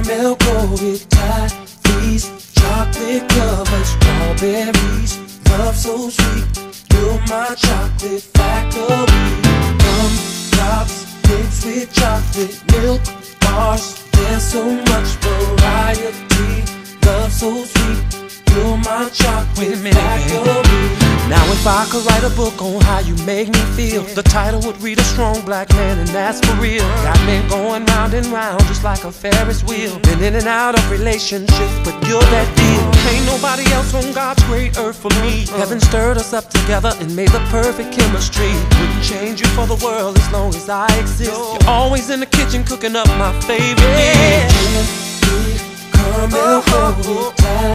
caramel coated toffees, chocolate covered strawberries, love so sweet, you're my chocolate factory. Drops mixed with chocolate milk bars, there's so much variety, love so sweet, you're my chocolate factory. Now if I could write a book on how you make me feel, the title would read A Strong Black Man, and that's for real. Got me going round and round just like a Ferris wheel. Been in and out of relationships, but you're that deal. Ain't nobody else on God's great earth for me. Heaven stirred us up together and made the perfect chemistry. Wouldn't change you for the world as long as I exist. You're always in the kitchen cooking up my favorite dish. Caramel coated